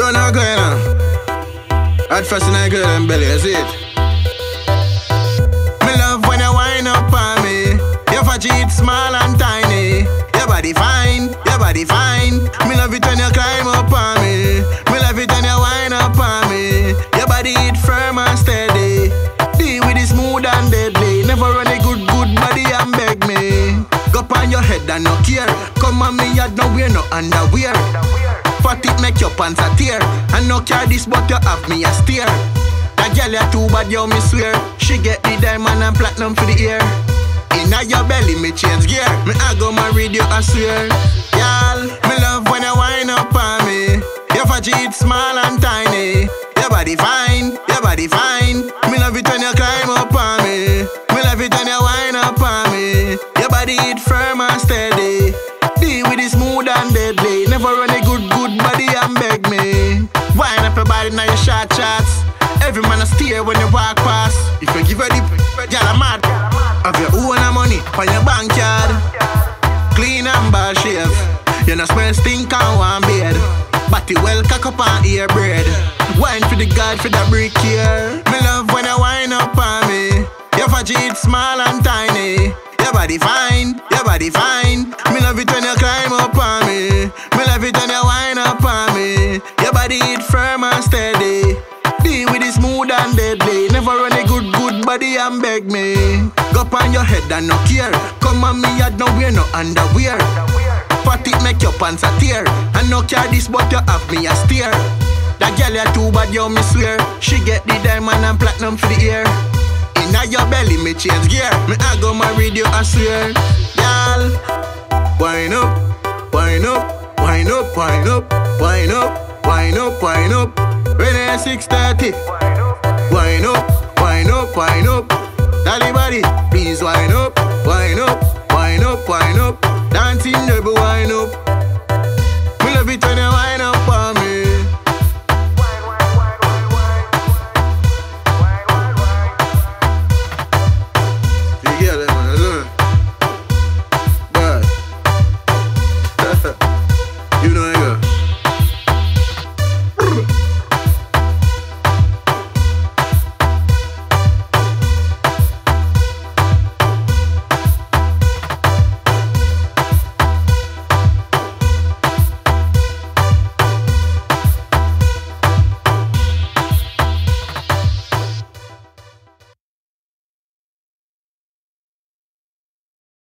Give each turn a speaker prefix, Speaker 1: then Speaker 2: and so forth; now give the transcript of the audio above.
Speaker 1: Don't know going on. At first I girl and belly, you see it. Me love when you wind up on me. Your fudgy it small and tiny. Your body fine, your body fine. Me love it when you climb up on me. Me love it when you wind up on me. Your body it firm and steady. Deal with it smooth and deadly. Never run a good body and beg me. Go on your head and no care. Come on me yard no wear no underwear. Fat it make your pants a tear. And no care this but you have me a steer. That girl you too bad yo me swear. She get the diamond and platinum for the ear. Inna your belly me change gear. Me I go marry you I swear. Y'all, me love when you wind up on me. Your fudgy it small and tiny. Your body fine, your body fine. Me love it when you climb up on me. Me love it when you wind up on me. Your body it firm and steady. Deal with it smooth and deadly. Never run a good body and beg me. Wind up your body now your short shots. Every man a steer when you walk past. If you give her the girl a mad. Have your own money on your bank card. Clean and ball shave. You no smell stink on one bed. Body well cock up and ear bread. Wine for the god for the brick here. Me love when you wind up on me. Your fudgy it small and tiny. Your body fine, your body fine. Me love it when you climb up on me. Me love it when you wind up on me. Your body it firm and steady. Deal with it smooth and deadly. Never run a good body and beg me. Go on your head and no care. Come on me yard no wear no underwear. Fat it make your pants a tear. And no care this but you have me a steer. That girl you too bad yo me swear. She get the diamond and platinum for the ear. Inna your belly me change gear. Me I go marry you I swear. Y'all, wind up, wind up, wind up, wind up, wind up, wind up, wind up. Ready at 6:30. Wind up, wind up, wind up. Dolly body, please wind up, wind up.